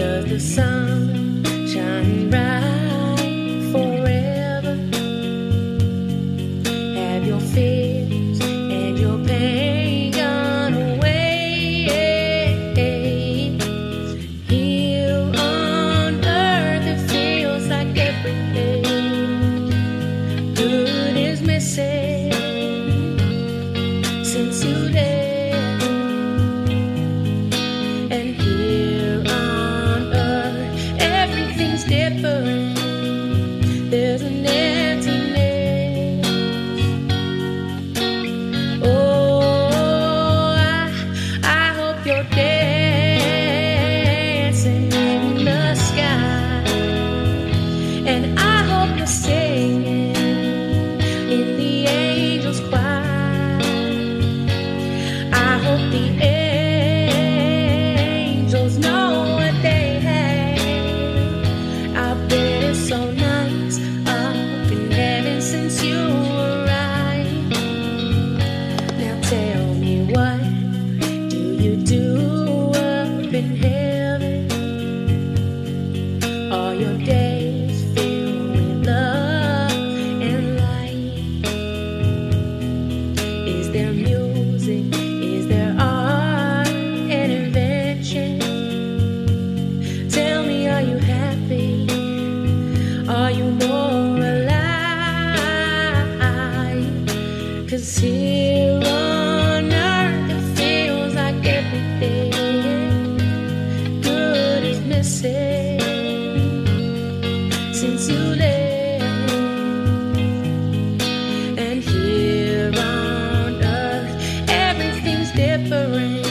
Does the sun shine bright forever? Have your fears and your pain gone away? Here on earth it feels like everything good is missing since you left. And here on earth everything's different. There's an emptiness. Oh, I hope you're dancing in the sky, and I hope you're singing in the angels' choir. I hope the angels know what they have. I bet it's so nice up in heaven since you arrived. Now tell me, what do you do up in heaven? Are your days filled with love and light? Is there music? Is there art and invention? Tell me, are you happy? Are you more alive? 'Cause here on earth it feels like everything good is missing since you left. And here on earth everything's different.